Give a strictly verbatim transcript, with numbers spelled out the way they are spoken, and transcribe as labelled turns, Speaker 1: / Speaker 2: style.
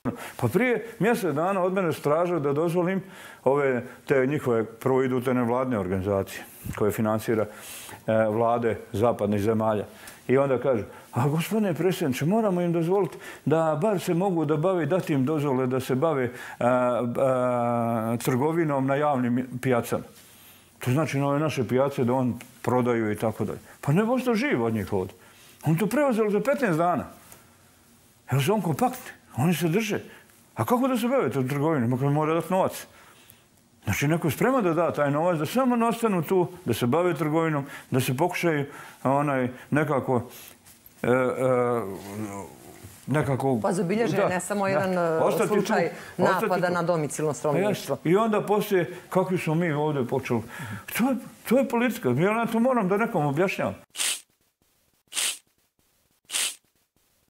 Speaker 1: Pa prije mjesec dana od mene stražio da dozvolim ove te njihove, prvo idu te nevladne organizacije koje financira e, vlade zapadnih zemalja. I onda kažu, a gospodine predsjedniče, moramo im dozvoliti da bar se mogu da bave, dati im dozvole da se bave a, a, trgovinom na javnim pijacama. To znači na ove naše pijace da on prodaju i tako dalje. Pa ne možda živ od njih ovdje. On to preuzelo za petnaest dana. Evo su on kompaktni. Oni se drže. A kako da se bave to trgovinom? Ako mora dati novac. Znači, neko je spreman da da taj novac, da samo ostanu tu, da se bave trgovinom, da se pokušaju onaj, nekako... E, e, nekako...
Speaker 2: Pa zabilježen je ne samo jedan da, slučaj tu, napada na domicilno stanovništvo.
Speaker 1: I onda poslije, kakvi smo mi ovdje počeli. To je, to je politika. Ja na to moram da nekom objašnjavam.